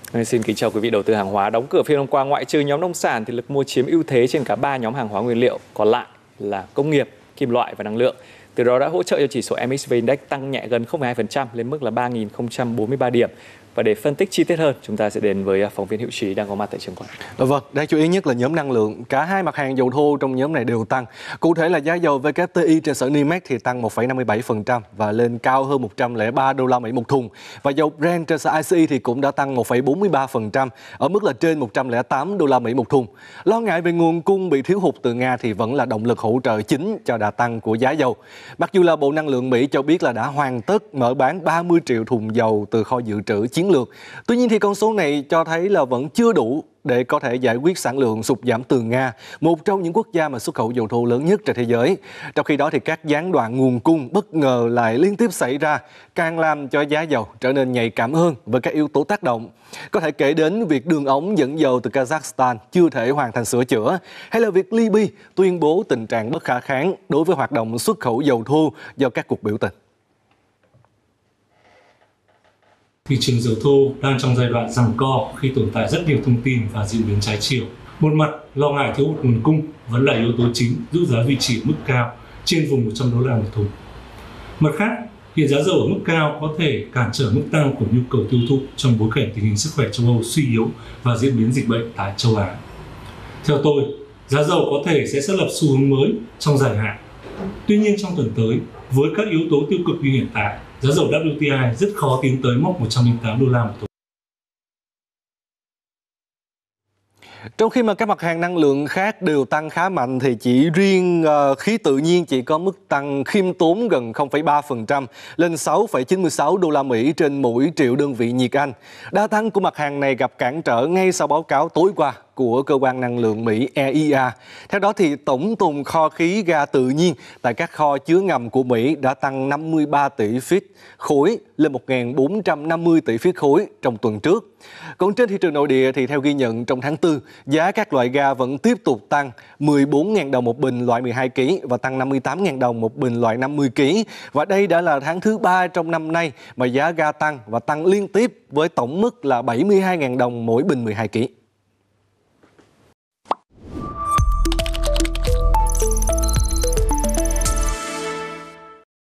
Xin kính chào quý vị đầu tư hàng hóa. Đóng cửa phiên hôm qua, ngoại trừ nhóm nông sản thì lực mua chiếm ưu thế trên cả 3 nhóm hàng hóa nguyên liệu, còn lại là công nghiệp, kim loại và năng lượng. Từ đó đã hỗ trợ cho chỉ số MXV Index tăng nhẹ gần 0,2% lên mức là 3.043 điểm. Và để phân tích chi tiết hơn, chúng ta sẽ đến với phóng viên Hữu Trí đang có mặt tại trường quay. Vâng, đáng chú ý nhất là nhóm năng lượng. Cả hai mặt hàng dầu thô trong nhóm này đều tăng. Cụ thể là giá dầu WTI trên sở NYMEX thì tăng 1,57% và lên cao hơn 103 đô la Mỹ một thùng. Và dầu Brent trên sở ICE thì cũng đã tăng 1,43% ở mức là trên 108 đô la Mỹ một thùng. Lo ngại về nguồn cung bị thiếu hụt từ Nga thì vẫn là động lực hỗ trợ chính cho đà tăng của giá dầu. Mặc dù là Bộ Năng lượng Mỹ cho biết là đã hoàn tất mở bán 30 triệu thùng dầu từ kho dự trữ chiến lược. Tuy nhiên thì con số này cho thấy là vẫn chưa đủ để có thể giải quyết sản lượng sụt giảm từ Nga, một trong những quốc gia mà xuất khẩu dầu thô lớn nhất trên thế giới. Trong khi đó thì các gián đoạn nguồn cung bất ngờ lại liên tiếp xảy ra, càng làm cho giá dầu trở nên nhạy cảm hơn với các yếu tố tác động. Có thể kể đến việc đường ống dẫn dầu từ Kazakhstan chưa thể hoàn thành sửa chữa, hay là việc Libya tuyên bố tình trạng bất khả kháng đối với hoạt động xuất khẩu dầu thô do các cuộc biểu tình. Thị trường dầu thô đang trong giai đoạn giằng co khi tồn tại rất nhiều thông tin và diễn biến trái chiều. Một mặt, lo ngại thiếu hụt nguồn cung vẫn là yếu tố chính giúp giá duy trì mức cao trên vùng 100 đô la một thùng. Mặt khác, hiện giá dầu ở mức cao có thể cản trở mức tăng của nhu cầu tiêu thụ trong bối cảnh tình hình sức khỏe châu Âu suy yếu và diễn biến dịch bệnh tại châu Á. Theo tôi, giá dầu có thể sẽ xác lập xu hướng mới trong dài hạn. Tuy nhiên trong tuần tới, với các yếu tố tiêu cực như hiện tại, giá dầu WTI rất khó tiến tới mốc 108 đô la một thùng. Trong khi mà các mặt hàng năng lượng khác đều tăng khá mạnh thì chỉ riêng khí tự nhiên chỉ có mức tăng khiêm tốn gần 0,3% lên 6,96 đô la Mỹ trên mỗi triệu đơn vị nhiệt Anh. Đà tăng của mặt hàng này gặp cản trở ngay sau báo cáo tối qua của cơ quan năng lượng Mỹ EIA. Theo đó thì tổng tồn kho khí ga tự nhiên tại các kho chứa ngầm của Mỹ đã tăng 53 tỷ feet khối lên 1.450 tỷ feet khối trong tuần trước. Còn trên thị trường nội địa thì theo ghi nhận trong tháng 4, giá các loại ga vẫn tiếp tục tăng 14.000 đồng một bình loại 12 kg và tăng 58.000 đồng một bình loại 50 kg. Và đây đã là tháng thứ 3 trong năm nay mà giá ga tăng và tăng liên tiếp với tổng mức là 72.000 đồng mỗi bình 12 kg.